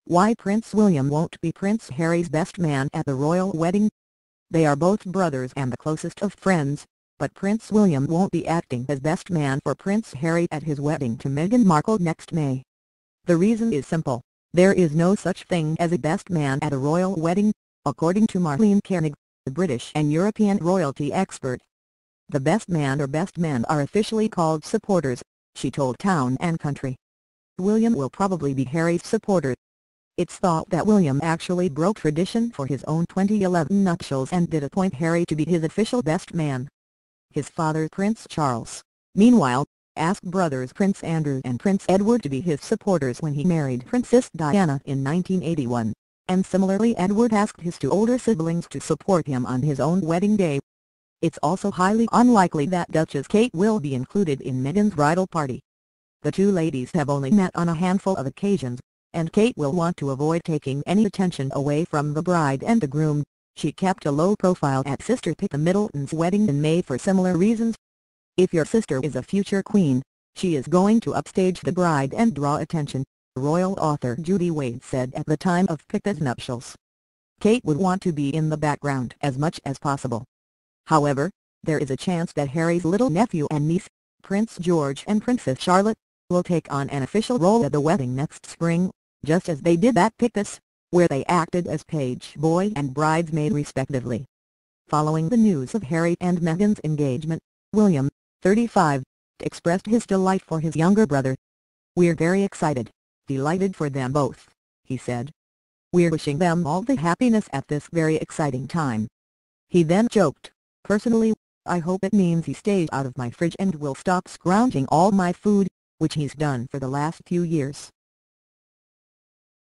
Why Prince William won't be Prince Harry's best man at the royal wedding? They are both brothers and the closest of friends, but Prince William won't be acting as best man for Prince Harry at his wedding to Meghan Markle next May. The reason is simple: there is no such thing as a best man at a royal wedding, according to Marlene Koenig, the British and European royalty expert. The best man or best men are officially called supporters, she told Town and Country. William will probably be Harry's supporter. It's thought that William actually broke tradition for his own 2011 nuptials and did appoint Harry to be his official best man. His father Prince Charles, meanwhile, asked brothers Prince Andrew and Prince Edward to be his supporters when he married Princess Diana in 1981, and similarly Edward asked his two older siblings to support him on his own wedding day. It's also highly unlikely that Duchess Kate will be included in Meghan's bridal party. The two ladies have only met on a handful of occasions, and Kate will want to avoid taking any attention away from the bride and the groom. She kept a low profile at sister Pippa Middleton's wedding in May for similar reasons. If your sister is a future queen, she is going to upstage the bride and draw attention, royal author Judy Wade said at the time of Pippa's nuptials. Kate would want to be in the background as much as possible. However, there is a chance that Harry's little nephew and niece, Prince George and Princess Charlotte, will take on an official role at the wedding next spring, just as they did at Pippa's, where they acted as page boy and bridesmaid respectively. Following the news of Harry and Meghan's engagement, William, 35, expressed his delight for his younger brother. "We're very excited, delighted for them both," he said. "We're wishing them all the happiness at this very exciting time." He then joked, "Personally, I hope it means he stays out of my fridge and will stop scrounging all my food, which he's done for the last few years."